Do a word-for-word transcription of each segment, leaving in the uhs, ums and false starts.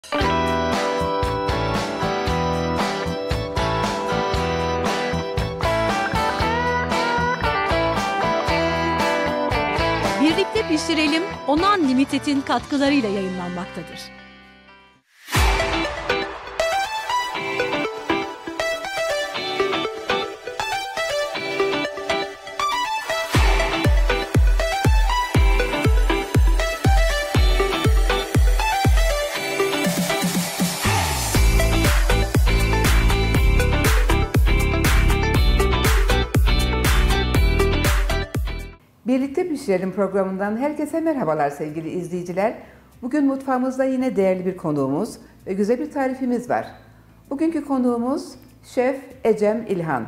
Birlikte Pişirelim, Onan Limited'in katkılarıyla yayınlanmaktadır. Birlikte Pişirelim programından herkese merhabalar sevgili izleyiciler. Bugün mutfağımızda yine değerli bir konuğumuz ve güzel bir tarifimiz var. Bugünkü konuğumuz Şef Ecem İlhan.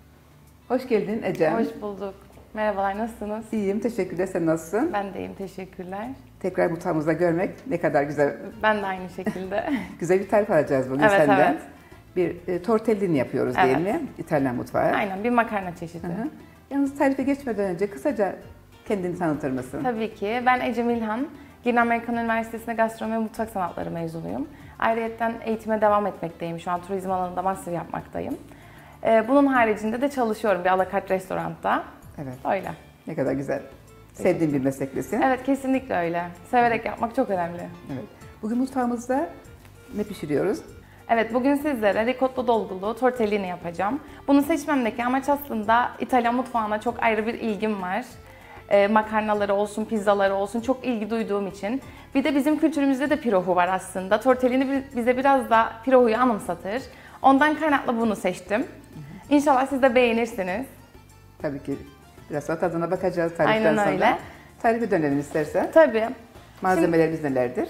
Hoş geldin Ecem. Hoş bulduk. Merhabalar, nasılsınız? İyiyim, teşekkürler. Sen nasılsın? Ben de iyiyim, teşekkürler. Tekrar mutfağımızda görmek ne kadar güzel. Ben de aynı şekilde. Güzel bir tarif alacağız bugün evet, senden. Evet. Bir e, tortellini yapıyoruz Evet. değil mi? İtalyan mutfağı. Aynen, bir makarna çeşidi. Hı hı. Yalnız tarife geçmeden önce kısaca kendini tanıtır mısın? Tabii ki. Ben Ecem İlhan. Girne Amerikan Üniversitesi'nde gastronomi ve mutfak sanatları mezunuyum. Ayrıyeten eğitime devam etmekteyim. Şu an turizm alanında master yapmaktayım. Bunun haricinde de çalışıyorum bir a la carte restoranda. Evet. Öyle. Ne kadar güzel. Sevdiğin bir mesleklisin. Evet, kesinlikle öyle. Severek yapmak çok önemli. Evet. Bugün mutfağımızda ne pişiriyoruz? Evet, bugün sizlere ricotta dolgulu tortellini yapacağım. Bunu seçmemdeki amaç aslında İtalyan mutfağına çok ayrı bir ilgim var. Ee, makarnaları olsun, pizzaları olsun çok ilgi duyduğum için. Bir de bizim kültürümüzde de pirohu var aslında. Tortellini bize biraz da pirohuyu anımsatır. Ondan kaynaklı bunu seçtim. İnşallah siz de beğenirsiniz. Tabii ki. Biraz sonra tadına bakacağız tariften Aynen sonra. öyle. Tarife dönelim istersen. Tabii. Malzemelerimiz Şimdi, nelerdir?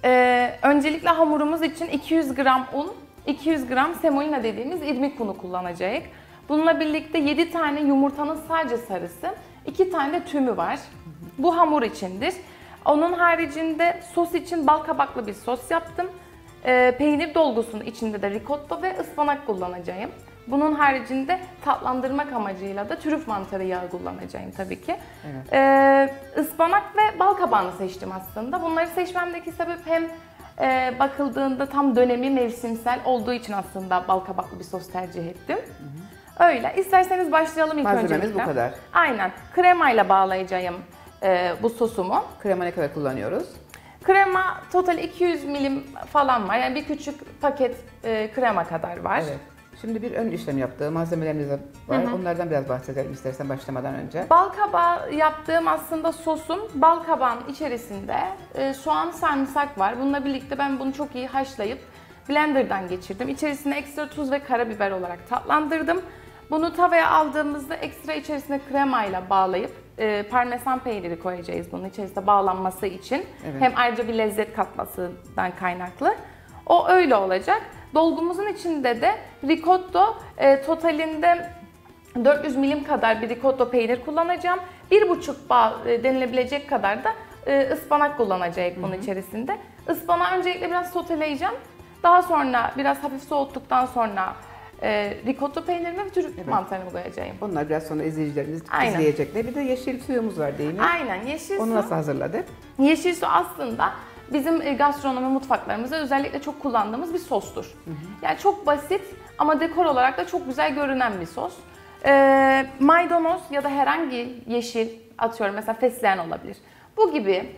E, öncelikle hamurumuz için iki yüz gram un, iki yüz gram semolina dediğimiz irmik unu kullanacağız. Bununla birlikte yedi tane yumurtanın sadece sarısı, iki tane de tümü var. Bu hamur içindir. Onun haricinde sos için bal kabaklı bir sos yaptım. E, peynir dolgusunun içinde de ricotta ve ıspanak kullanacağım. Bunun haricinde tatlandırmak amacıyla da trüf mantarı yağı kullanacağım tabii ki. Evet. Ee, ıspanak ve bal kabağını seçtim aslında. Bunları seçmemdeki sebep hem e, bakıldığında tam dönemi mevsimsel olduğu için aslında bal kabaklı bir sos tercih ettim. Hı hı. Öyle. İsterseniz başlayalım ilk öncelikle. Malzememiz bu kadar. Aynen. Kremayla bağlayacağım e, bu sosumu. Krema ne kadar kullanıyoruz? Krema total iki yüz milim falan var. Yani bir küçük paket e, krema kadar var. Evet. Şimdi bir ön işlem yaptığı malzemelerimiz var. Hı hı. Onlardan biraz bahsedelim istersen başlamadan önce. Bal kabağı yaptığım aslında sosum, bal kabağının içerisinde e, soğan, sarımsak var. Bununla birlikte ben bunu çok iyi haşlayıp blenderdan geçirdim. İçerisine ekstra tuz ve karabiber olarak tatlandırdım. Bunu tavaya aldığımızda ekstra içerisine kremayla bağlayıp e, parmesan peyniri koyacağız bunun içerisinde bağlanması için. Evet. Hem ayrıca bir lezzet katmasından kaynaklı. O öyle olacak. Dolgumuzun içinde de ricotta e, totalinde dört yüz milim kadar bir ricotta peynir kullanacağım. bir buçuk bağ e, denilebilecek kadar da e, ıspanak kullanacağız bunun içerisinde. Ispanağı öncelikle biraz soteleyeceğim. Daha sonra biraz hafif soğuttuktan sonra e, ricotta peynirimi ve trüf evet. mantarımı koyacağım. Onlar biraz sonra izleyicilerimiz Aynen. izleyecekler. Bir de yeşil suyumuz var değil mi? Aynen, yeşil Onu su. nasıl hazırladık? Yeşil su aslında bizim gastronomi mutfaklarımızda özellikle çok kullandığımız bir sostur. Hı hı. Yani çok basit ama dekor olarak da çok güzel görünen bir sos. Ee, maydanoz ya da herhangi yeşil, atıyorum mesela fesleğen olabilir. Bu gibi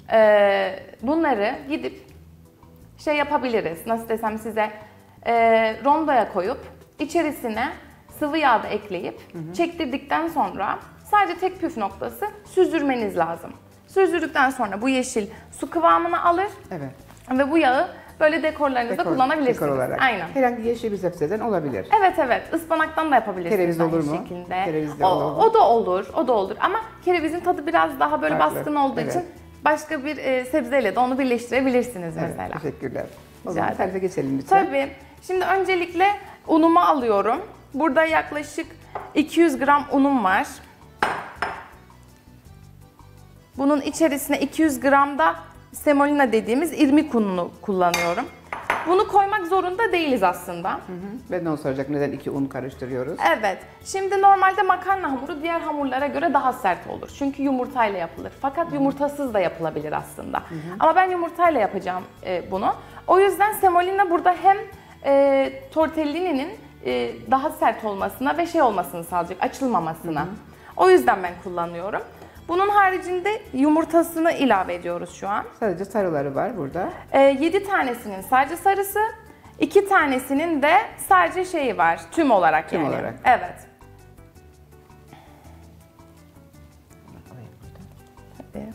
e, bunları gidip şey yapabiliriz, nasıl desem size, e, rondoya koyup içerisine sıvı yağ da ekleyip hı hı. çektirdikten sonra sadece tek püf noktası süzdürmeniz lazım. Süzdürdükten sonra bu yeşil su kıvamını alır. Evet. Ve bu yağı böyle dekorlarınızda dekor, kullanabilirsiniz. Dekor olarak. Aynen. Herhangi yeşil bir sebzeden olabilir. Evet evet. Ispanaktan da yapabilirsiniz. Kereviz olur mu? Şekilde. Kereviz o, olur mu? o da olur. O da olur. Ama kerevizin tadı biraz daha böyle farklı. Baskın olduğu evet. için başka bir e, sebzeyle de onu birleştirebilirsiniz evet, mesela. Teşekkürler. O zaman tarife geçelim lütfen. Tabii. Şimdi öncelikle unumu alıyorum. Burada yaklaşık iki yüz gram unum var. Bunun içerisine iki yüz gram da semolina dediğimiz irmik ununu kullanıyorum. Bunu koymak zorunda değiliz aslında. Hı hı. Ben de onu soracaktım. Neden iki un karıştırıyoruz? Evet. Şimdi normalde makarna hamuru diğer hamurlara göre daha sert olur. Çünkü yumurtayla yapılır. Fakat yumurtasız da yapılabilir aslında. Hı hı. Ama ben yumurtayla yapacağım e, bunu. O yüzden semolina burada hem e, tortellini'nin e, daha sert olmasına ve şey olmasını sağlayacak, açılmamasına. Hı hı. O yüzden ben kullanıyorum. Bunun haricinde yumurtasını ilave ediyoruz şu an. Sadece sarıları var burada. E, yedi tanesinin sadece sarısı, iki tanesinin de sadece şeyi var, tüm olarak Tüm yani. olarak. Evet. Tabii.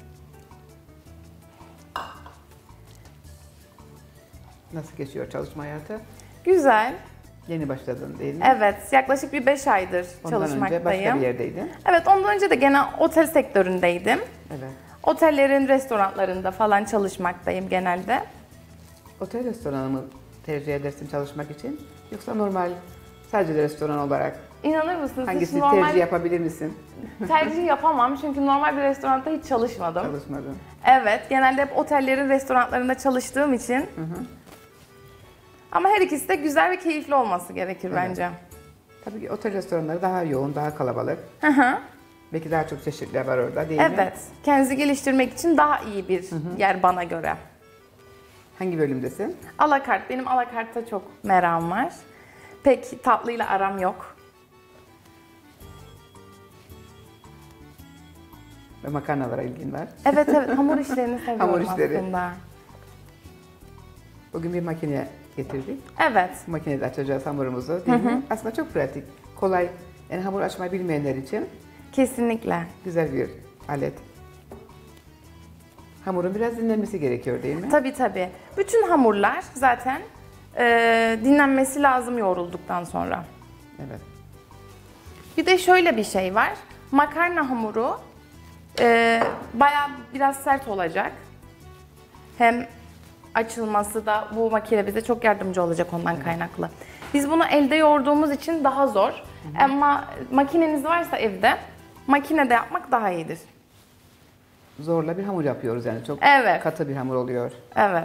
Nasıl geçiyor çalışma hayatı? Güzel. Yeni başladın değil mi? Evet, yaklaşık bir beş aydır Ondan çalışmaktayım. önce başka bir yerdeydin. Evet, ondan önce de gene otel sektöründeydim. Evet. Otellerin restoranlarında falan çalışmaktayım genelde. Otel restoranı mı tercih edersin çalışmak için? Yoksa normal sadece restoran olarak İnanır mısınız? Hiç hangisini normal tercih yapabilir misin? tercih yapamam çünkü normal bir restoranda hiç çalışmadım. Çalışmadın. Evet, genelde hep otellerin restoranlarında çalıştığım için. Hı hı. Ama her ikisi de güzel ve keyifli olması gerekir Evet. bence. Tabii ki otel restoranları daha yoğun, daha kalabalık. Hı hı. Belki daha çok çeşitler var orada değil mi? Evet, kendinizi geliştirmek için daha iyi bir yer bana göre. Hangi bölümdesin? Alakart, benim alakartta çok merakım var. Pek tatlıyla aram yok. Ve makarnalara ilgin var. Evet evet, hamur işlerini seviyorum Hamur işleri. aslında. Bugün bir makine getirdik. Evet. Bu makinede açacağız hamurumuzu değil mi? Aslında çok pratik, kolay. Yani hamur açmayı bilmeyenler için Kesinlikle. güzel bir alet. Hamurun biraz dinlenmesi gerekiyor değil mi? Tabii tabii. Bütün hamurlar zaten e, dinlenmesi lazım yoğrulduktan sonra. Evet. Bir de şöyle bir şey var. Makarna hamuru e, bayağı biraz sert olacak. Hem açılması da bu makine bize çok yardımcı olacak ondan kaynaklı. Biz bunu elde yoğurduğumuz için daha zor. Ama makineniz varsa evde makinede yapmak daha iyidir. Zorla bir hamur yapıyoruz yani çok Evet. katı bir hamur oluyor. Evet.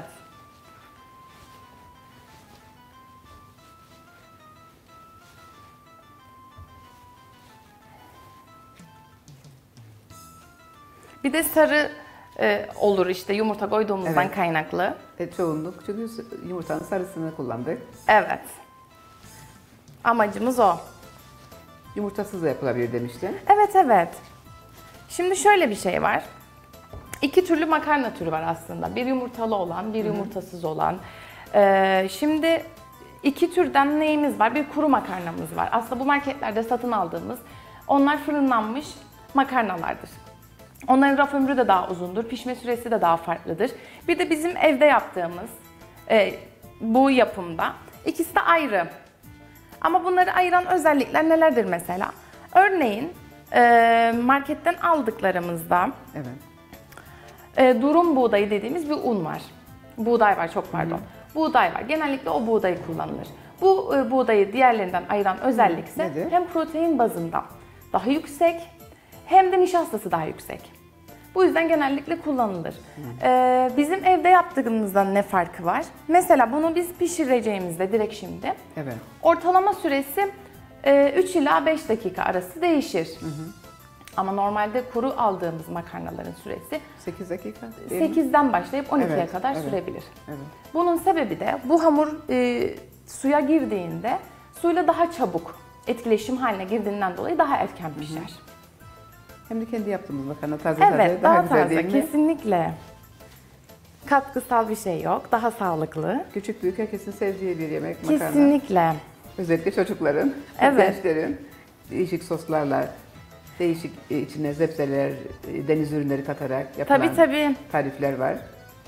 Bir de sarı e, olur işte yumurta koyduğumuzdan Evet. kaynaklı. E, çoğunluk çünkü yumurtanın sarısını kullandık. Evet. Amacımız o. Yumurtasız da yapılabilir demiştin. Evet evet. Şimdi şöyle bir şey var. İki türlü makarna türü var aslında. Bir yumurtalı olan, bir yumurtasız olan. Ee, şimdi iki türden neyimiz var? Bir kuru makarnamız var. Aslında bu marketlerde satın aldığımız, onlar fırınlanmış makarnalardır. Onların raf ömrü de daha uzundur, pişme süresi de daha farklıdır. Bir de bizim evde yaptığımız e, bu yapımda ikisi de ayrı. Ama bunları ayıran özellikler nelerdir mesela? Örneğin e, marketten aldıklarımızda Evet. e, durum buğdayı dediğimiz bir un var. Buğday var, çok pardon. Buğday var. Genellikle o buğdayı kullanılır. Bu e, buğdayı diğerlerinden ayıran özellik ise Nedir? hem protein bazında daha yüksek hem de nişastası daha yüksek. Bu yüzden genellikle kullanılır. Ee, bizim evde yaptığımızdan ne farkı var? Mesela bunu biz pişireceğimizde direkt şimdi. Evet. Ortalama süresi e, üç ila beş dakika arası değişir. Hı hı. Ama normalde kuru aldığımız makarnaların süresi sekiz dakika değil mi? sekizden başlayıp on ikiye Evet, kadar evet, sürebilir. evet. Bunun sebebi de bu hamur e, suya girdiğinde suyla daha çabuk etkileşim haline girdiğinden dolayı daha erken pişer. Hı hı. Hem de kendi yaptığımız makarna taze Evet, taze daha, daha güzel taze, değil mi? kesinlikle. Katkısal bir şey yok, daha sağlıklı. Küçük büyük herkesin sevdiği bir yemek makarna. Kesinlikle. Özellikle çocukların, Evet. gençlerin değişik soslarla, değişik e, içine zepseler, e, deniz ürünleri katarak yapılan Tabii tabii. tarifler var.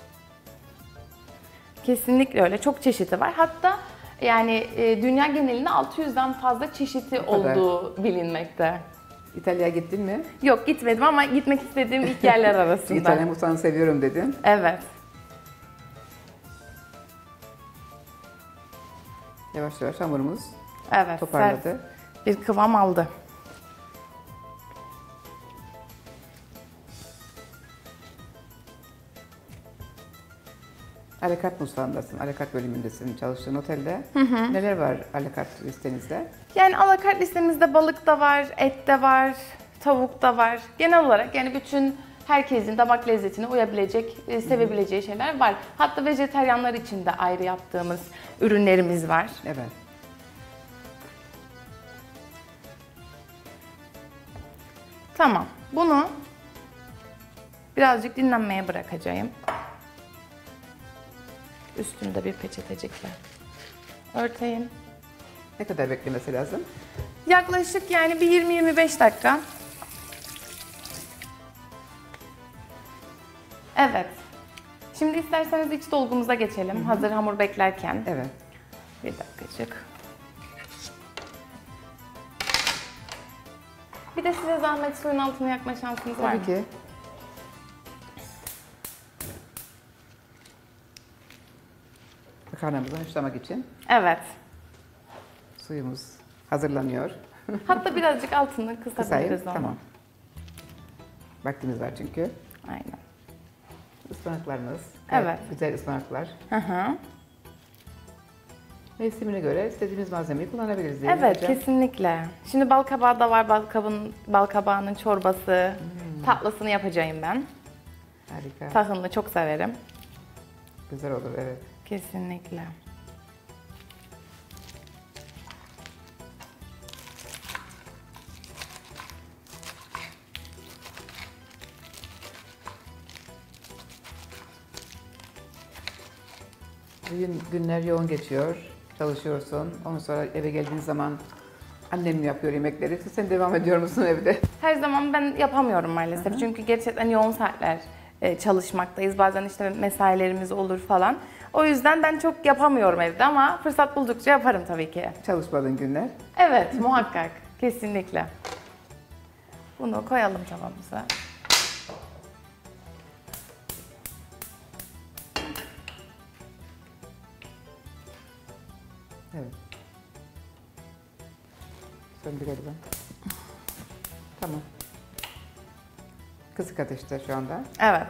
Kesinlikle öyle. Çok çeşidi var. Hatta yani e, dünya genelinde altı yüzden fazla çeşidi O kadar. olduğu bilinmekte. İtalya'ya gittin mi? Yok gitmedim ama gitmek istediğim ilk yerler arasında. İtalya mutfağını seviyorum dedin. Evet. Yavaş yavaş hamurumuz Evet. toparladı. sert bir kıvam aldı. Alakart mutfağındasın, alakart bölümündesin çalıştığın otelde. Hı hı. Neler var alakart listenizde? Yani alakart listemizde balık da var, et de var, tavuk da var. Genel olarak yani bütün herkesin damak lezzetine uyabilecek, e, sevebileceği şeyler var. Hatta vejetaryenler için de ayrı yaptığımız ürünlerimiz var. Evet. Tamam. Bunu birazcık dinlenmeye bırakacağım. Üstünü de bir peçetecikle örteyim. Ne kadar beklemesi lazım? Yaklaşık yani bir yirmi yirmi beş dakika. Evet. Şimdi isterseniz iç dolgumuza geçelim. Hı hı. Hazır hamur beklerken. Evet. Bir dakikacık. Bir de size zahmet suyun altını yakma şansınız var mı? Tabii ki. Makarnamızı haşlamak için Evet. suyumuz hazırlanıyor. Hatta birazcık altını kısabiliriz Kısayım, onu. tamam. Vaktimiz var çünkü. Aynen. Ispanaklarımız. Evet. Güzel ıspanaklar. Hı hı. Mevsimine göre istediğimiz malzemeyi kullanabiliriz diye. Evet, kesinlikle. Şimdi bal kabağı da var. Bal, kabın, bal kabağının çorbası, hmm. tatlısını yapacağım ben. Harika. Tahınlı çok severim. Güzel olur, evet. Kesinlikle. Bugün günler yoğun geçiyor, çalışıyorsun. Ondan sonra eve geldiğin zaman annem yapıyor yemekleri. Sen devam ediyor musun evde? Her zaman ben yapamıyorum maalesef. Hı-hı. Çünkü gerçekten yoğun saatler çalışmaktayız. Bazen işte mesailerimiz olur falan. O yüzden ben çok yapamıyorum evde ama fırsat buldukça yaparım tabii ki. Çalışmadığın günler? Evet, muhakkak. Kesinlikle. Bunu koyalım tavamıza. Evet. Söndürelim. Tamam. Kısık ateşte şu anda. Evet.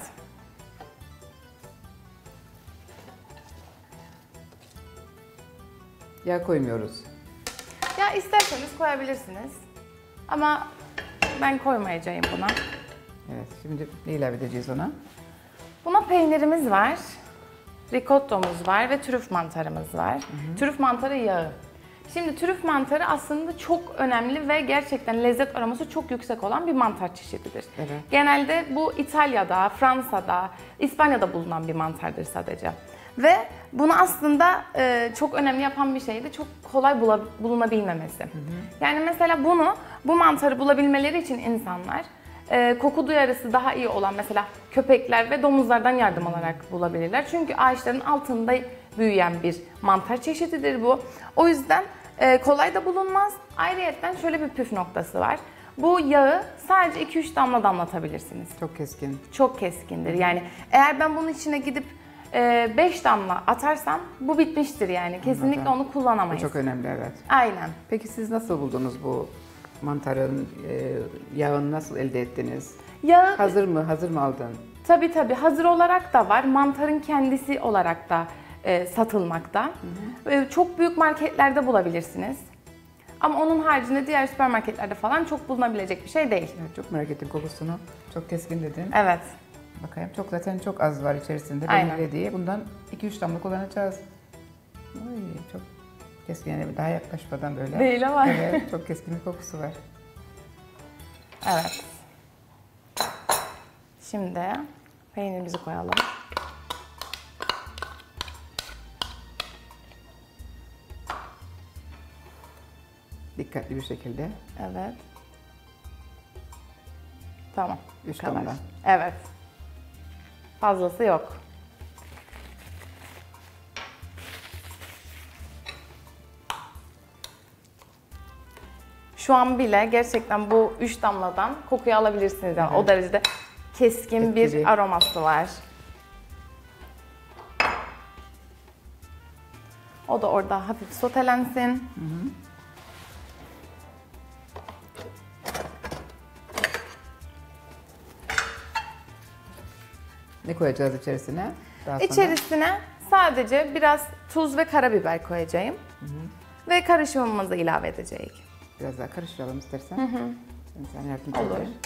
Yağ koymuyoruz. Ya isterseniz koyabilirsiniz. Ama ben koymayacağım buna. Evet, şimdi ne ilave edeceğiz ona? Buna peynirimiz var, ricottomuz var ve trüf mantarımız var. Hı hı. Trüf mantarı yağı. Şimdi trüf mantarı aslında çok önemli ve gerçekten lezzet aroması çok yüksek olan bir mantar çeşididir. Evet. Genelde bu İtalya'da, Fransa'da, İspanya'da bulunan bir mantardır sadece. Ve bunu aslında e, çok önemli yapan bir şey de çok kolay bula, bulunabilmemesi. Hı hı. Yani mesela bunu, bu mantarı bulabilmeleri için insanlar e, koku duyarısı daha iyi olan mesela köpekler ve domuzlardan yardım alarak bulabilirler. Çünkü ağaçların altında büyüyen bir mantar çeşididir bu. O yüzden e, kolay da bulunmaz. Ayrıyeten şöyle bir püf noktası var. Bu yağı sadece iki üç damla damlatabilirsiniz. Çok keskin. Çok keskindir. Yani eğer ben bunun içine gidip beş damla atarsam bu bitmiştir yani. Kesinlikle Anladım. Onu kullanamayız. Bu çok önemli, evet. Aynen. Peki siz nasıl buldunuz bu mantarın e, yağını nasıl elde ettiniz? Yağı hazır mı? Hazır mı aldın? Tabii tabii. Hazır olarak da var. Mantarın kendisi olarak da e, satılmakta. Hı hı. E, çok büyük marketlerde bulabilirsiniz. Ama onun haricinde diğer süpermarketlerde falan çok bulunabilecek bir şey değil. Evet, çok merak ettim kokusunu. Çok keskin dedin. Evet. Bakayım, çok zaten çok az var içerisinde. Aynen. Belirlediği. Bundan iki üç damla kullanacağız. Oy, çok keskin, yani daha yaklaşmadan böyle. Değil ama. Evet, çok keskin bir kokusu var. Evet. Şimdi peynirimizi koyalım. Dikkatli bir şekilde. Evet. Tamam. Üç damla. Evet. Fazlası yok. Şu an bile gerçekten bu üç damladan kokuyu alabilirsiniz. Yani evet. O derecede keskin Etkili. bir aroması var. O da orada hafif sotelensin. Hı hı. Ne koyacağız içerisine? Daha İçerisine Sadece biraz tuz ve karabiber koyacağım. Hı hı. Ve karışımımızı ilave edeceğiz. Biraz daha karıştıralım istersen. Hı hı. Sen yardımcı Olur. edeyim.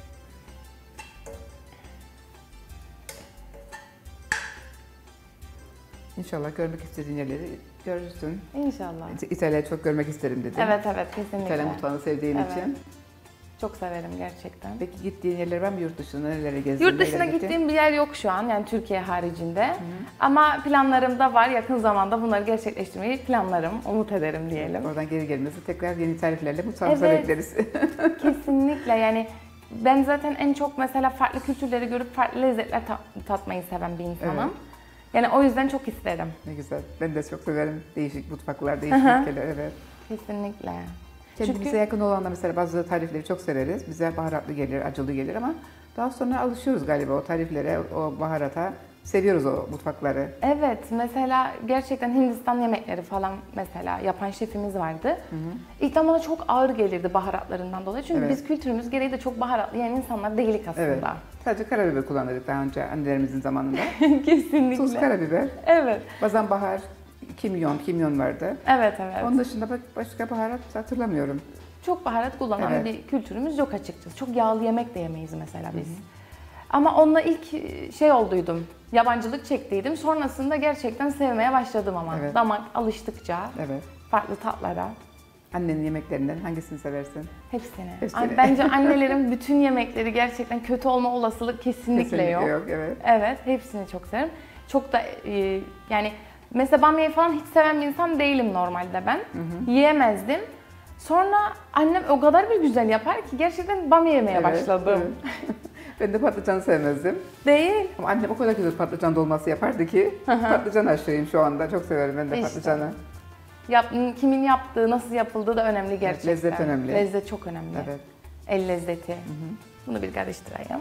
İnşallah görmek istediğin yerleri görürsün. İnşallah. İtalya'yı çok görmek isterim dedim. Evet evet kesinlikle. İtalyan mutfağını sevdiğin Evet. için. Çok severim gerçekten. Peki gittiğin yerler var mı yurt dışında? Nerelere gezdin? Yurt dışına nerelere gittin? gittiğim bir yer yok şu an yani Türkiye haricinde. Hı hı. Ama planlarımda var. Yakın zamanda bunları gerçekleştirmeyi planlarım, umut ederim diyelim. Oradan geri gelmesi tekrar yeni tariflerle mutfağımıza Evet. bekleriz. Kesinlikle yani ben zaten en çok mesela farklı kültürleri görüp farklı lezzetler ta- tatmayı seven bir insanım. Evet. Yani o yüzden çok isterim. Ne güzel. Ben de çok severim değişik mutfaklar, değişik ülkeler. Evet. Kesinlikle. Kendimize Çünkü yakın olan da mesela bazı tarifleri çok severiz. Bize baharatlı gelir, acılı gelir ama daha sonra alışıyoruz galiba o tariflere, o baharata. Seviyoruz o mutfakları. evet mesela gerçekten Hindistan yemekleri falan mesela yapan şefimiz vardı. Hı hı. İlk bana çok ağır gelirdi baharatlarından dolayı. Çünkü Evet. biz kültürümüz gereği de çok baharatlı yiyen insanlar değilik aslında. Evet. Sadece karabiber kullanırdık daha önce annelerimizin zamanında. Kesinlikle. Tuz, karabiber. Evet. Bazen bahar, kimyon, kimyon vardı. Evet evet. Onun dışında bak başka baharat hatırlamıyorum. Çok baharat kullanan Evet. bir kültürümüz yok açıkçası. Çok yağlı yemek de yemeyiz mesela biz. Hı hı. Ama onunla ilk şey olduydum, yabancılık çektiydim. Sonrasında gerçekten sevmeye başladım ama. Evet. Damak alıştıkça Evet. farklı tatlara. Annenin yemeklerinden hangisini seversin? Hepsini. Hepsini. Ay, bence annelerin bütün yemekleri gerçekten kötü olma olasılık kesinlikle, Kesinlikle yok. yok. Evet. Evet, hepsini çok severim. Çok da e, yani mesela bamyayı falan hiç seven bir insan değilim normalde ben. Hı hı. Yiyemezdim. Sonra annem o kadar bir güzel yapar ki gerçekten bamya yemeye Evet, başladım. evet. Ben de patlıcan sevmezdim. Değil. Ama annem o kadar güzel patlıcan dolması yapardı ki patlıcan aşığıyım şu anda. Çok severim ben de İşte. patlıcanı. Yap, kimin yaptığı, nasıl yapıldığı da önemli gerçekten. Evet, lezzet önemli. Lezzet çok önemli. Evet. El lezzeti. Hı hı. Bunu bir karıştırayım.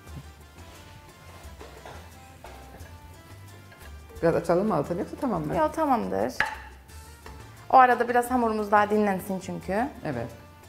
Biraz açalım mı altını yoksa tamam mı? Ya tamamdır. O arada biraz hamurumuz daha dinlensin çünkü. Evet.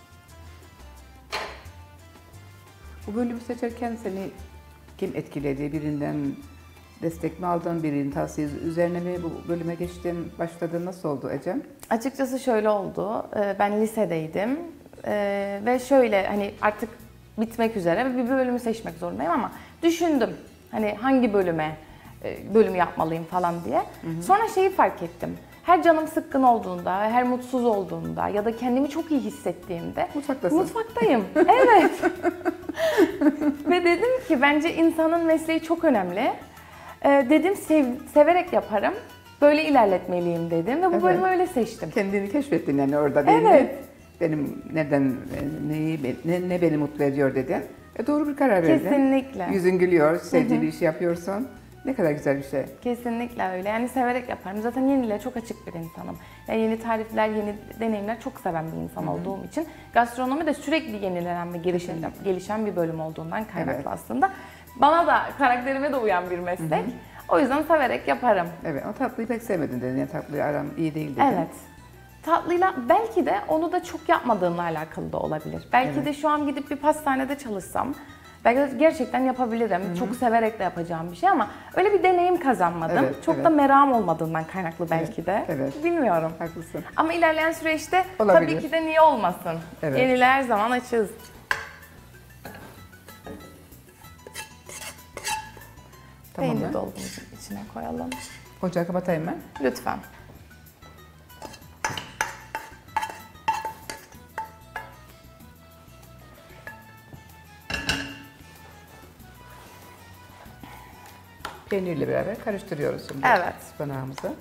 Bu bölümü seçerken seni kim etkiledi? Birinden destek mi aldın? Birinin tavsiyesi üzerine mi bu bölüme geçtin? Başladın? Nasıl oldu Ecem? Açıkçası şöyle oldu. Ben lisedeydim ve şöyle hani artık bitmek üzere ve bir bölümü seçmek zorundayım ama düşündüm. Hani hangi bölüme bölüm yapmalıyım falan diye. Hı hı. Sonra şeyi fark ettim. Her canım sıkkın olduğunda, her mutsuz olduğumda ya da kendimi çok iyi hissettiğimde Mutfaktasın. Mutfaktayım. Evet. Ve dedim ki bence insanın mesleği çok önemli. Ee, dedim sev, severek yaparım. Böyle ilerletmeliyim dedim ve bu Evet. bölümü öyle seçtim. Kendini keşfettin yani orada değil Evet. mi? Benim neden, neyi, ne, ne beni mutlu ediyor dedin. E doğru bir karar verdin. Kesinlikle. Yüzün gülüyor, sevdiğin bir işi yapıyorsun. Ne kadar güzel bir şey. Kesinlikle öyle. Yani severek yaparım. Zaten yeniliğe çok açık bir insanım. Yani yeni tarifler, yeni deneyimler çok seven bir insan Hı-hı. olduğum için gastronomi de sürekli yenilenen ve gelişen, gelişen bir bölüm olduğundan kaynaklı evet. aslında. Bana da, karakterime de uyan bir meslek. Hı-hı. O yüzden severek yaparım. Evet, o tatlıyı pek sevmedin dedin. Yani tatlıyı aram iyi değil dedin. Evet. Tatlıyla belki de onu da çok yapmadığımla alakalı da olabilir. Belki evet. de şu an gidip bir pastanede çalışsam belki de gerçekten yapabilirim. Hı-hı. Çok severek de yapacağım bir şey ama öyle bir deneyim kazanmadım. Evet, çok evet. da merakım olmadığından kaynaklı belki evet, de. Evet. Bilmiyorum. Haklısın. Ama ilerleyen süreçte olabilir. Tabii ki de niye olmasın. Evet. Yeniliğe her zaman açığız. Tamam Peynir mı? dolgumuzun içine koyalım. Ocağı kapatayım mı? Lütfen. Peynirle beraber karıştırıyoruz şimdi evet. ıspanağımızı.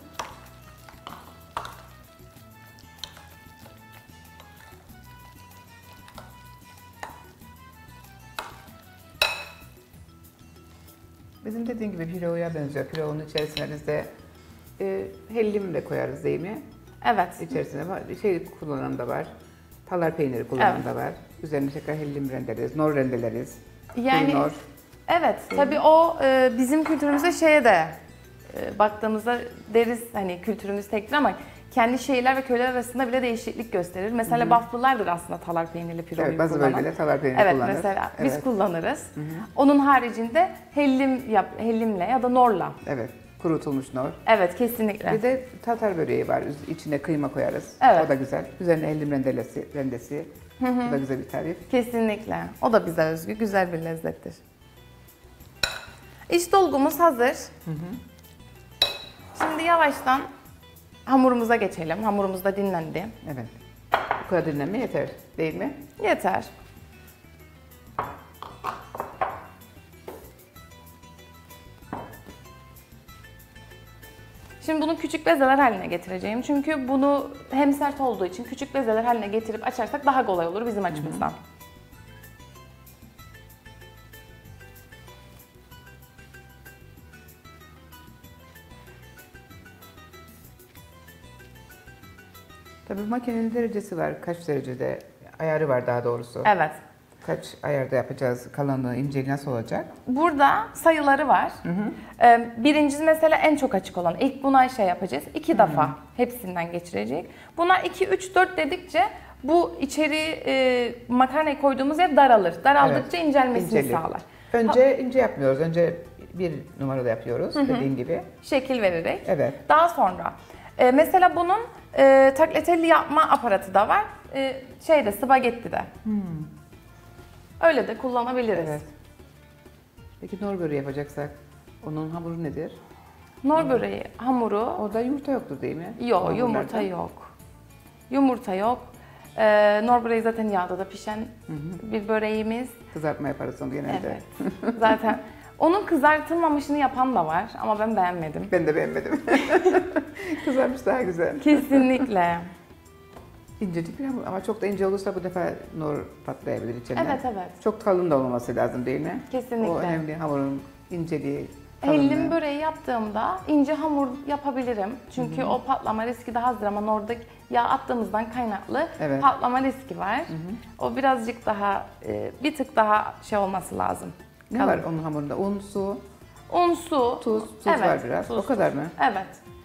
Bizim dediğin gibi pilavıya benziyor. Pilavın içerisine biz de e, hellim de koyarız değil mi? Evet. İçerisine var, şey kullanan da var. Talar peyniri kullanan evet. da var. Üzerine tekrar hellim rendeleriz, nor rendeleriz. Yani nor. Evet, tabii o e, bizim kültürümüze şeye de e, baktığımızda deriz hani kültürümüz tektir ama kendi şehirler ve köyler arasında bile değişiklik gösterir. Mesela Hı-hı. Baflılardır aslında talar peynirli pilavı evet, bazı kullanan. bölgeler talar peyniri evet, kullanır. Mesela evet. biz kullanırız. Hı-hı. Onun haricinde hellim yap, hellimle ya da norla evet. Kurutulmuş nor. Evet, kesinlikle. Bir de tatar böreği var. İçine kıyma koyarız. Evet. O da güzel. Üzerine hellim rendelesi. rendesi. Hı hı. Bu da güzel bir tarif. Kesinlikle. O da bize özgü, güzel bir lezzettir. İç dolgumuz hazır. Hı hı. Şimdi yavaştan hamurumuza geçelim. Hamurumuz da dinlendi. Evet. Bu kadar dinlenme yeter değil mi? Yeter. Şimdi bunu küçük bezeler haline getireceğim. Çünkü bunu hem sert olduğu için küçük bezeler haline getirip açarsak daha kolay olur bizim açımızdan. Tabii makinenin derecesi var. Kaç derecede? Ayarı var daha doğrusu. Evet. Kaç ayarda yapacağız? Kalınlığı, inceliği nasıl olacak? Burada sayıları var. Hı hı. Ee, Birincisi mesela en çok açık olan. İlk buna şey yapacağız. İki defa hepsinden geçirecek. Bunlar iki, üç, dört dedikçe bu içeri e, makarnayı koyduğumuz yer daralır. Daraldıkça Evet, incelmesini incelir. sağlar. Önce ince yapmıyoruz. Önce bir numarada yapıyoruz dediğin gibi. Şekil vererek. Evet. Daha sonra e, mesela bunun e, tagliatelle yapma aparatı da var. E, şeyde, spagetti de. Hmm. Öyle de kullanabiliriz. Evet. Peki nor böreği yapacaksak onun hamuru nedir? Nor böreği hamuru Orada yumurta yoktur değil mi? yok, O yumurta hamurlarda. yok. Yumurta yok. Ee, nor böreği zaten yağda da pişen Hı hı. bir böreğimiz. Kızartma yaparız onu genelde. Evet. Zaten onun kızartılmamışını yapan da var ama ben beğenmedim. Ben de beğenmedim. Kızarmış daha güzel. Kesinlikle. İncecik bir hamur ama çok da ince olursa bu defa nor patlayabilir içinden. Evet, evet. Çok kalın da olmaması lazım değil mi? Kesinlikle. O önemli hamurun inceliği, kalınlığı. Hellim böreği yaptığımda ince hamur yapabilirim. Çünkü o patlama riski daha azdır ama orada yağ attığımızdan kaynaklı Evet. patlama riski var. O birazcık daha, e, bir tık daha şey olması lazım. Ne Kalın. var onun hamurunda? Un, su, Un, su. tuz, tuz Evet, var biraz. tuz, O kadar mı? Evet.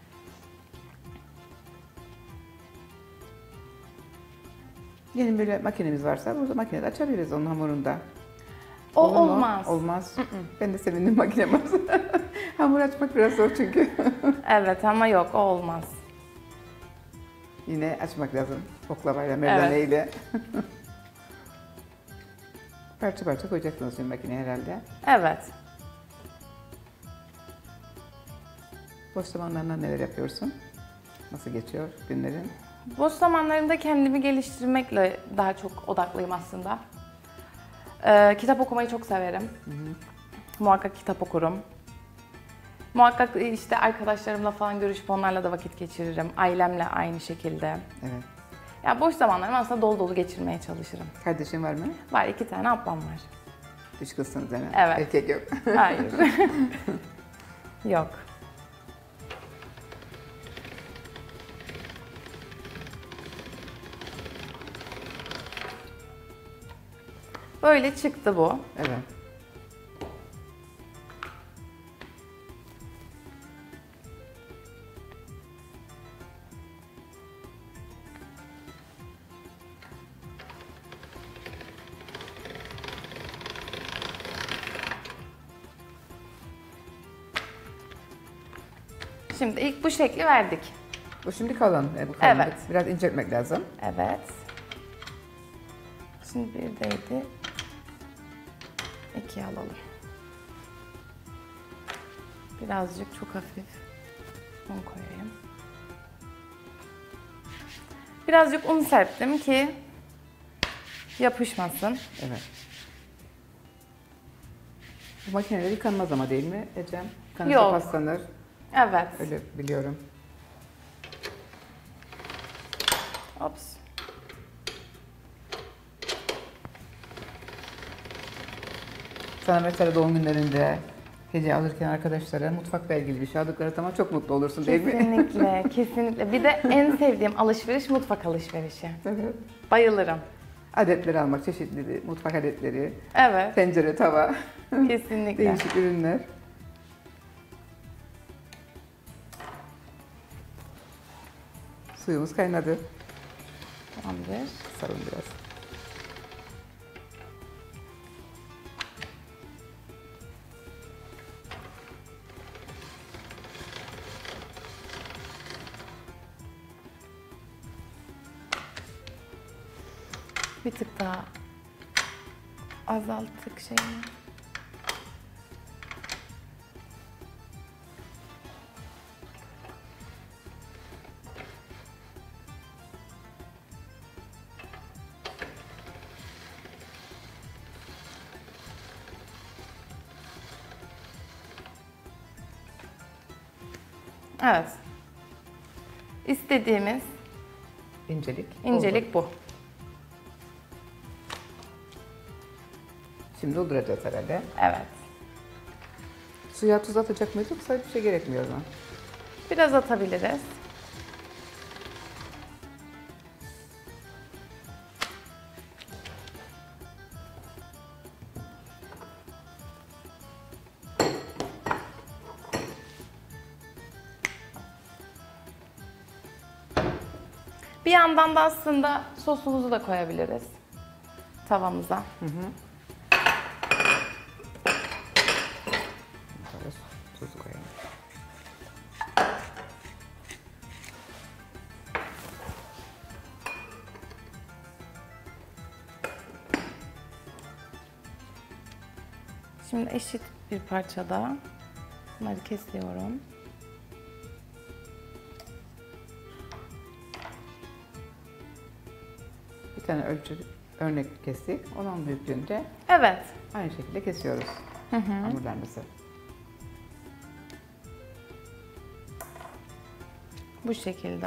Yeni böyle makinemiz varsa burada makinede açabiliriz onun hamurunda. O Olur mu? olmaz. Olmaz. Ben de sevindim makinem varsa. Hamur açmak biraz zor çünkü. Evet ama yok, o olmaz. Yine açmak lazım. Oklavayla, merdaneyle. Parça parça koyacaksınız şimdi makineye herhalde. Evet. Boş zamanlarında neler yapıyorsun? Nasıl geçiyor günlerin? Boş zamanlarımda kendimi geliştirmekle daha çok odaklıyım aslında. Ee, kitap okumayı çok severim. Hı hı. Muhakkak kitap okurum. Muhakkak işte arkadaşlarımla falan görüşüp onlarla da vakit geçiririm. Ailemle aynı şekilde. Evet. Ya boş zamanlarımı aslında dolu dolu geçirmeye çalışırım. Kardeşin var mı? Var, iki tane ablam var. Üç kızsınız yani. Evet. Erkek yok. Hayır. Yok. Böyle çıktı bu. Evet. Şimdi ilk bu şekli verdik. Bu şimdi kalın. E, bu kalınlık. Evet. Biraz inceltmek lazım. Evet. Şimdi bir deydi. İkiye alalım. Birazcık çok hafif un koyayım. Birazcık un serptim ki yapışmasın. Evet. Bu makineler yıkanmaz ama değil mi Ecem? Yıkanırsa Yok. paslanır. Evet. Öyle biliyorum. Ops. Sana mesela doğum günlerinde hediye alırken arkadaşlara mutfakla ilgili bir şey aldıkları zaman çok mutlu olursun değil mi? Kesinlikle, kesinlikle. Bir de en sevdiğim alışveriş mutfak alışverişi. Evet. Bayılırım. Adetleri almak, çeşitli mutfak adetleri, Evet, tencere, tava, kesinlikle. değişik ürünler. Suyumuz kaynadı. Tamamdır. Sarın biraz. Bir tık daha azalttık şeyini. Evet. İstediğimiz İncelik. incelik oldu. bu. Şimdi dolduracağız herhalde. Evet. Suya tuz atacak mıyız yoksa bir şey gerekmiyor mu? Biraz atabiliriz. Bir yandan da aslında sosumuzu da koyabiliriz tavamıza. Hı hı. Biraz tuzu koyalım. Şimdi eşit bir parçada bunları kesiyorum. Bir tane ölçü örnek kestik. Onun büyüklüğünde Evet. aynı şekilde kesiyoruz Hı hı. hamurlarımızı. Bu şekilde.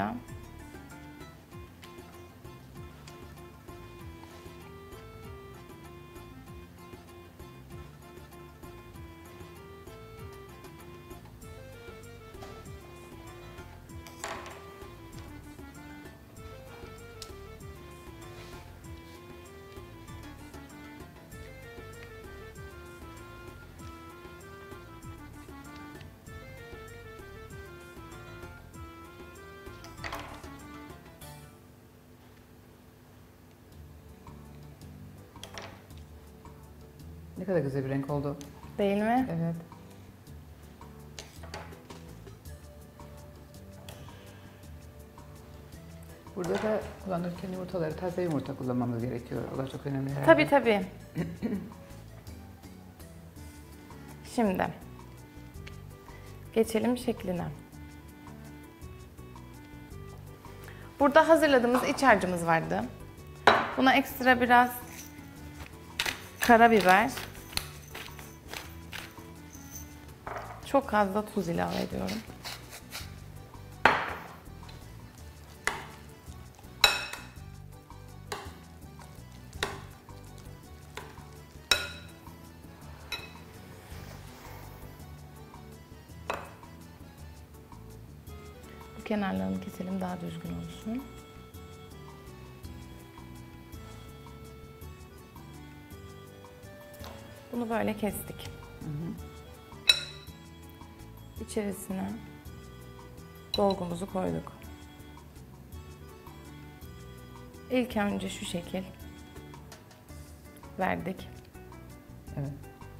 Ne kadar güzel bir renk oldu. Değil mi? Evet. Burada da kullanırken yumurtaları taze yumurta kullanmamız gerekiyor. O da çok önemli herhalde. Tabii tabii. Şimdi geçelim şekline. Burada hazırladığımız iç harcımız vardı. Buna ekstra biraz karabiber, çok az da tuz ilave ediyorum. Bu kenarlarını keselim, daha düzgün olsun. Bunu böyle kestik. Hı hı. İçerisine dolgumuzu koyduk. İlk önce şu şekil verdik. Evet.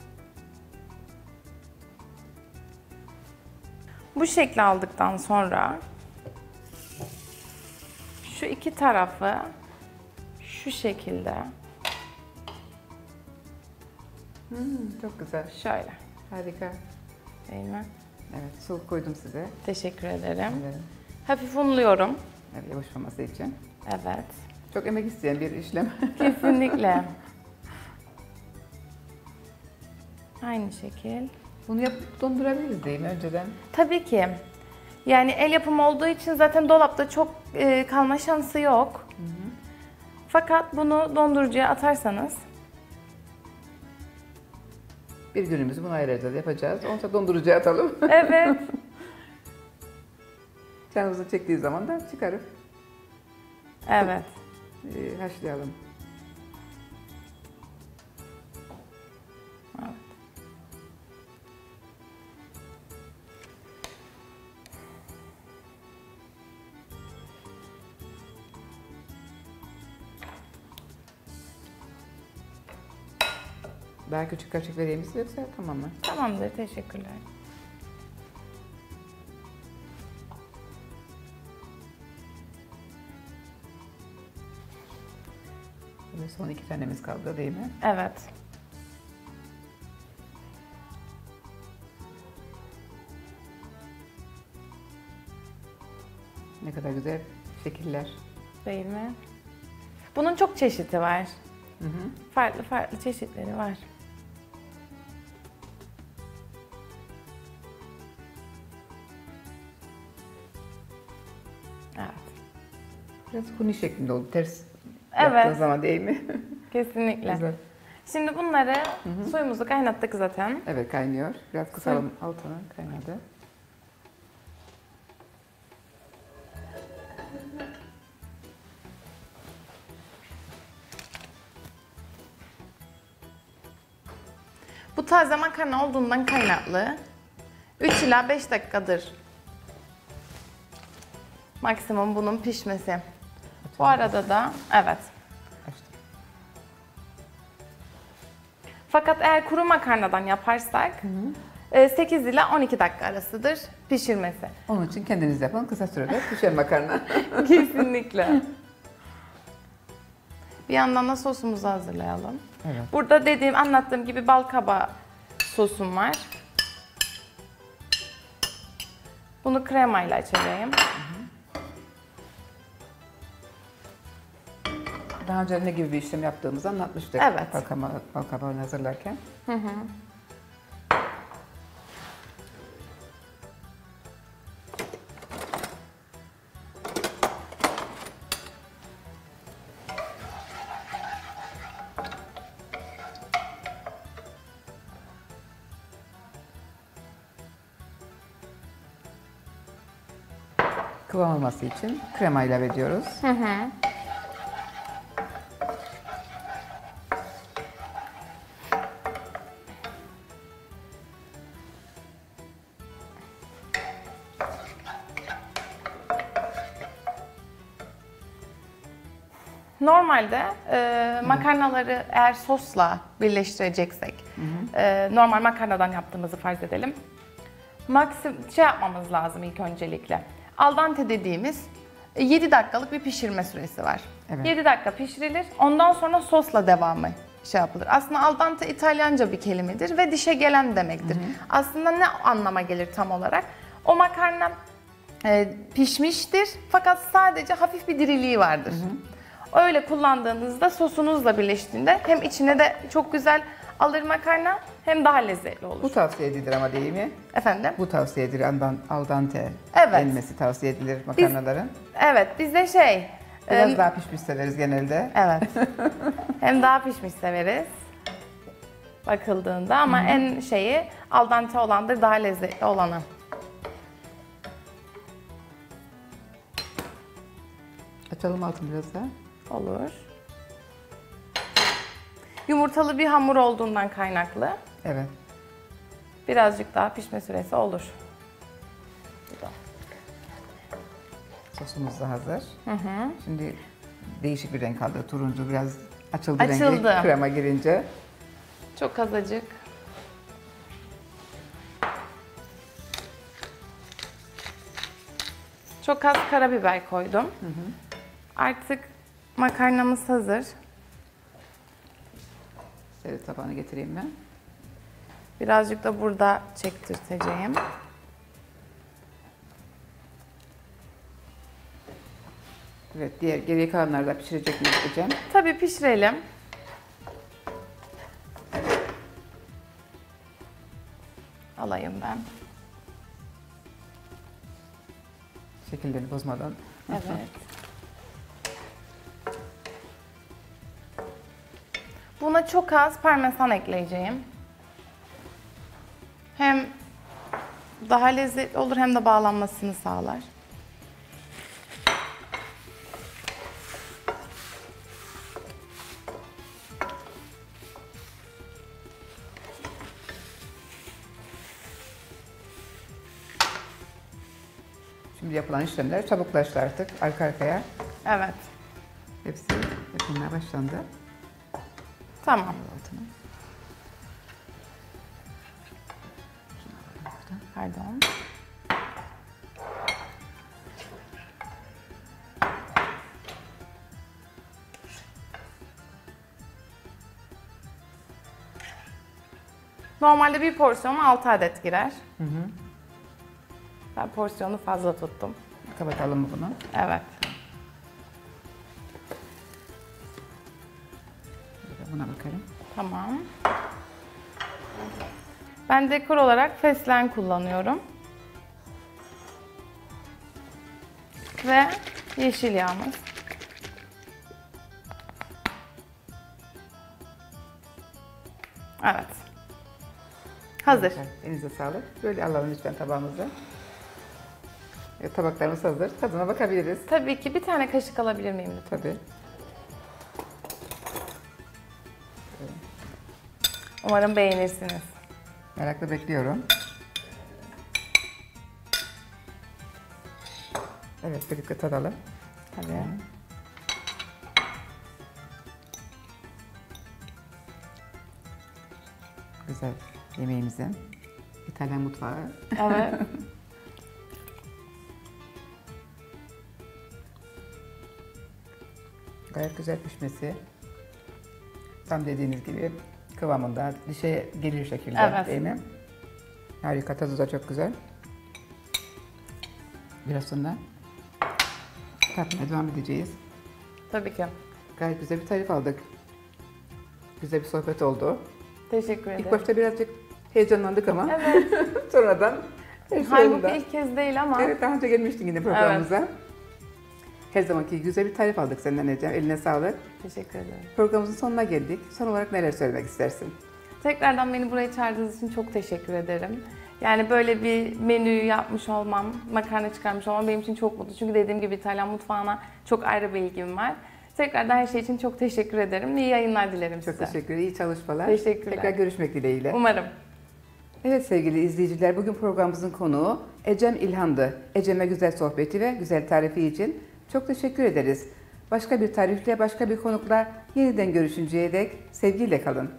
Bu şekli aldıktan sonra şu iki tarafı şu şekilde Hmm, çok güzel. şöyle, Harika. değil mi? Evet, su koydum size. Teşekkür ederim. Evet. Hafif unluyorum. Evet, yapışmaması için. Evet. Çok emek isteyen bir işlem. Kesinlikle. Aynı şekil. Bunu yapıp dondurabiliriz değil mi önceden? Tabii ki. Yani el yapımı olduğu için zaten dolapta çok e, kalma şansı yok. Hı hı. Fakat bunu dondurucuya atarsanız Bir günümüzü buna ayıracağız, yapacağız. Ondan dondurucuya atalım. evet. Canımızı çektiği zaman da çıkarıp Evet. e, haşlayalım. Evet. Daha küçük kaşık vereyim size yoksa tamam mı? Tamamdır. Teşekkürler. Şimdi son iki tanemiz kaldı değil mi? Evet. Ne kadar güzel şekiller. Değil mi? Bunun çok çeşidi var. Hı hı. Farklı farklı çeşitleri var. Evet. Biraz huni şeklinde oldu. Ters Evet. yaptığın zaman değil mi? Kesinlikle. Güzel. Şimdi bunları suyumuzu kaynattık zaten. Evet, kaynıyor. Biraz kısalım altına. Kaynadı. Bu taze makarna olduğundan kaynaklı üç ila beş dakikadır maksimum bunun pişmesi. Bu arada da evet. Açtım. Fakat eğer kuru makarnadan yaparsak e, sekiz ila on iki dakika arasıdır pişirmesi. Onun için kendiniz yapın. Kısa sürede pişer makarna. Kesinlikle. Bir yandan da sosumuzu hazırlayalım. Evet. Burada dediğim, anlattığım gibi bal kabağı sosum var. Bunu kremayla açacağım. Daha önce ne gibi bir işlem yaptığımızı anlatmıştık. Evet. Bal kabağı- bal kabağını hazırlarken. Hı hı. Kıvam alması için krema ilave ediyoruz. Hı hı. Normalde e, makarnaları eğer sosla birleştireceksek, e, normal makarnadan yaptığımızı farz edelim. Maksim şey yapmamız lazım ilk öncelikle. Al dente dediğimiz e, yedi dakikalık bir pişirme süresi var. Evet. yedi dakika pişirilir. Ondan sonra sosla devamı şey yapılır. Aslında al dente İtalyanca bir kelimedir ve dişe gelen demektir. Aslında ne anlama gelir tam olarak? O makarna e, pişmiştir fakat sadece hafif bir diriliği vardır. Öyle kullandığınızda sosunuzla birleştiğinde hem içine de çok güzel alır makarna hem daha lezzetli olur. Bu tavsiye edilir ama değil mi? Efendim? Bu tavsiye edilir. Andan, al dente Evet. denmesi tavsiye edilir makarnaların. Evet, bizde şey... Biraz e, daha pişmiş severiz genelde. Evet. Hem daha pişmiş severiz bakıldığında ama en şeyi al dente olandır, daha lezzetli olanı. Açalım altını biraz daha. Olur. Yumurtalı bir hamur olduğundan kaynaklı Evet. birazcık daha pişme süresi olur. Bu da. Sosumuz da hazır. Hı hı. Şimdi değişik bir renk aldı. Turuncu biraz açıldı, Açıldı. rengi krema girince. Çok azıcık. Çok az karabiber koydum. Artık makarnamız hazır. Servis tabağına getireyim ben. Birazcık da burada çektirteceğim. Evet, diğer geriye kalanları da pişirecek mi diyeceğim. Tabii pişirelim. Alayım ben. Şekillerini bozmadan. Evet. Buna çok az parmesan ekleyeceğim. Hem daha lezzetli olur hem de bağlanmasını sağlar. Şimdi yapılan işlemler çabuklaştı artık. Arka arkaya Evet. hepsi yapılmaya başlandı. Tamam. Altına. Pardon. Normalde bir porsiyon altı adet girer. Hı hı. Ben porsiyonu fazla tuttum. Kapatalım mı bunu? Evet. Buna bakalım. Tamam. Ben dekor olarak fesleğen kullanıyorum. Ve yeşil yağımız. Evet. Hazır. Elinize sağlık. Böyle alalım lütfen tabağımızı. Evet, tabaklarımız hazır. Tadına bakabiliriz. Tabii ki bir tane kaşık alabilir miyim lütfen? Tabii. Umarım beğenirsiniz. Merakla bekliyorum. Evet, birlikte tadalım. Tabii. Güzel yemeğimizin İtalyan mutfağı. Evet. Gayet güzel pişmesi. Tam dediğiniz gibi kıvamında, dişe gelir şekilde. Evet. Değil mi? Harika, tadı da çok güzel. Biraz sonra tatmaya devam edeceğiz. Tabii ki. Gayet güzel bir tarif aldık. Güzel bir sohbet oldu. Teşekkür ederim. İlk başta birazcık heyecanlandık ama Evet. sonradan her şey Halbuki yolunda. ilk kez değil ama. Evet, daha önce gelmiştin yine programımıza. Her zamanki güzel bir tarif aldık senden Ecem. Eline sağlık. Teşekkür ederim. Programımızın sonuna geldik. Son olarak neler söylemek istersin? Tekrardan beni buraya çağırdığınız için çok teşekkür ederim. Yani böyle bir menüyü yapmış olmam, makarna çıkarmış olmam benim için çok mutlu. Çünkü dediğim gibi İtalyan mutfağına çok ayrı bir ilgim var. Tekrardan her şey için çok teşekkür ederim. İyi yayınlar dilerim Çok size. teşekkür ederim. İyi çalışmalar. Teşekkürler. Tekrar görüşmek dileğiyle. Umarım. Evet sevgili izleyiciler, bugün programımızın konuğu Ecem İlhan'dı. Ecem'e güzel sohbeti ve güzel tarifi için çok teşekkür ederiz. Başka bir tarifle, başka bir konukla yeniden görüşünceye dek sevgiyle kalın.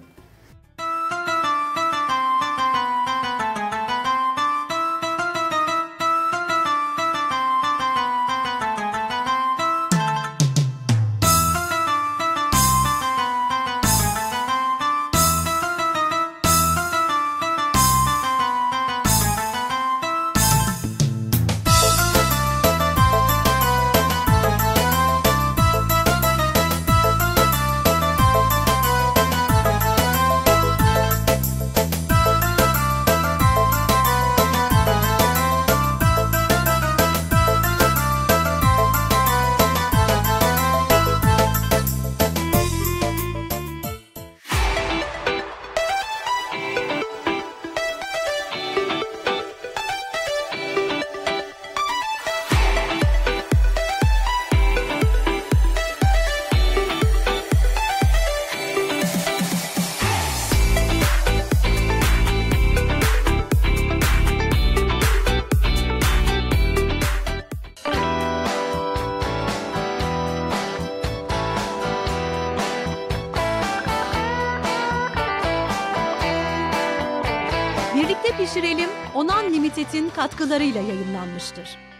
Birlikte Pişirelim, Onan Limited'in katkılarıyla yayınlanmıştır.